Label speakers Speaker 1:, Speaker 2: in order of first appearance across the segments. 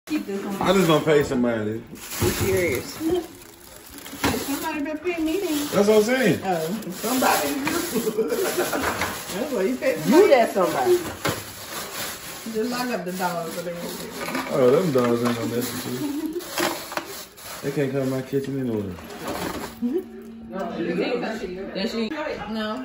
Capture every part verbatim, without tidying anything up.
Speaker 1: Keep this on.
Speaker 2: I just gonna pay somebody.
Speaker 3: Be serious.
Speaker 1: Somebody better pay me then.
Speaker 2: That's what I'm saying.
Speaker 1: Oh, somebody. That's what you pay.
Speaker 3: You that somebody.
Speaker 1: Just lock up the dogs for them.
Speaker 2: Oh, them dogs ain't gonna mess with you. They can't come in my kitchen anyway.
Speaker 1: Does she? No.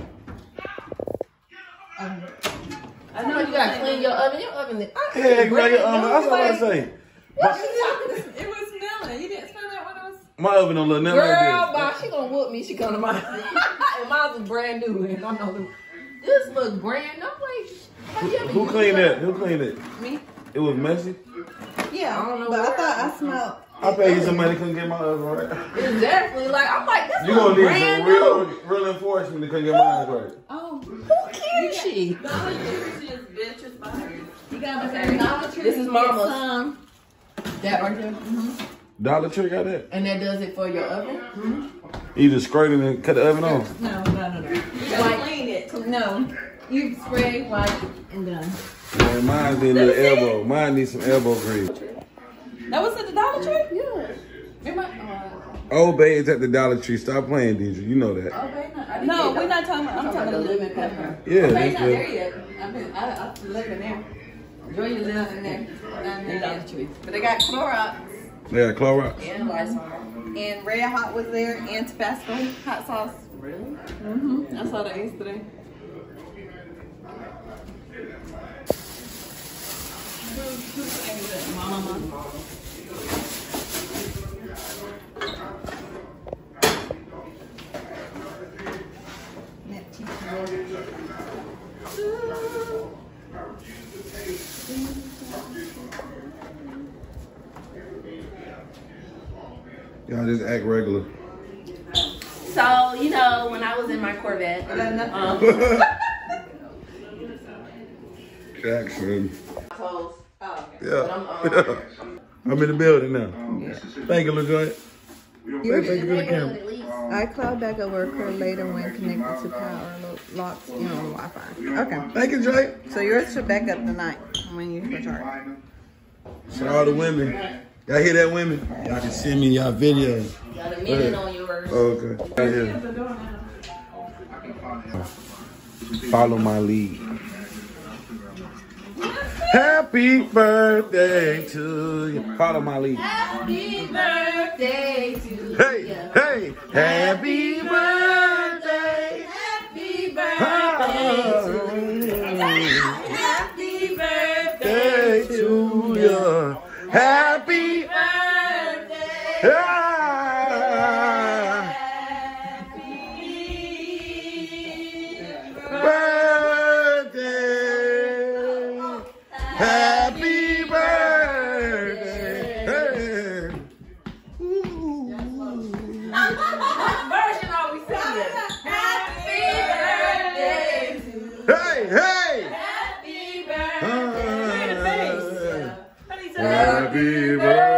Speaker 1: Um,
Speaker 3: I know you gotta clean your oven. Your oven is.
Speaker 2: Hey, you got your oven. That's what I say.
Speaker 1: What you talking? It was smelling. You didn't smell that when I was.
Speaker 2: My oven don't look nothing
Speaker 3: Girl,
Speaker 2: like
Speaker 3: bye, she gonna whoop me. She come to mine. And mine was brand new. And I know this look brand new. I'm like, have you
Speaker 2: this.
Speaker 3: ever
Speaker 2: Who
Speaker 3: used
Speaker 2: cleaned
Speaker 3: one?
Speaker 2: that? Who cleaned it?
Speaker 1: Me?
Speaker 2: It was messy.
Speaker 1: Yeah,
Speaker 3: I don't know
Speaker 1: but I
Speaker 3: where-
Speaker 1: thought I smelled.
Speaker 2: I paid you some money, couldn't get my oven right.
Speaker 3: Exactly. Like I'm like, this
Speaker 2: You
Speaker 3: look
Speaker 2: gonna need
Speaker 3: brand
Speaker 2: some
Speaker 3: new.
Speaker 2: real, real enforcement to couldn't get mine right.
Speaker 1: Oh,
Speaker 3: Who cares she?
Speaker 1: you got
Speaker 3: Okay.
Speaker 1: Dollar Tree.
Speaker 3: This is Mama's.
Speaker 1: Some.
Speaker 3: That right there. Mm-hmm.
Speaker 2: Dollar Tree got that.
Speaker 3: And that does it for your oven. Mm-hmm.
Speaker 2: You just scrape it and cut the oven off.
Speaker 1: No, no, no, no. You gotta clean it. No, you spray, wipe, and done.
Speaker 2: Man, mine need a little elbow. Mine needs some elbow grease.
Speaker 1: That was at the Dollar Tree? Yeah. Remember?
Speaker 2: Old Bay is at the Dollar Tree. Stop playing, Deidre. You know that.
Speaker 1: Uh, no, we're not talking about, I'm talking about the living pepper.
Speaker 2: Yeah,
Speaker 1: Okay,
Speaker 2: that's
Speaker 1: not
Speaker 2: good.
Speaker 1: there yet. I've been, I, I live in there. Enjoy your live in there. Down there, Dollar Tree. But they got Clorox
Speaker 2: Yeah, Clorox.
Speaker 1: and Lysol. And Red Hot was there, and Tabasco hot sauce.
Speaker 3: Really?
Speaker 1: Mm-hmm. I saw that yesterday. Mama.
Speaker 2: Y'all just act regular.
Speaker 3: So you know, when I was in my Corvette, um,
Speaker 2: Jackson.
Speaker 3: toes.
Speaker 1: Oh, okay.
Speaker 2: Yeah. I'm in the building now. Thank you, LaJoy.
Speaker 1: Your
Speaker 2: Thank you for the camera.
Speaker 1: iCloud backup will occur later when connected to power lo- locks in on Wi-Fi. Okay.
Speaker 2: Thank you, Jay.
Speaker 1: So yours should back up tonight when you recharge.
Speaker 2: Shout out to women. Y'all hear that, women? Y'all can send me y'all videos.
Speaker 3: Got a minute on yours.
Speaker 2: Oh, okay. Right here. Follow my lead. Happy birthday to you. Follow my lead.
Speaker 3: Happy birthday to you.
Speaker 2: Hey, hey, happy birthday.
Speaker 3: Happy birthday to you. Happy birthday
Speaker 2: Day to you. Happy
Speaker 3: birthday.
Speaker 2: birthday. Happy birthday. Hey. Ooh.
Speaker 3: What version are we singing? Happy birthday to you.
Speaker 2: Hey, hey.
Speaker 3: Happy birthday.
Speaker 2: Happy birthday.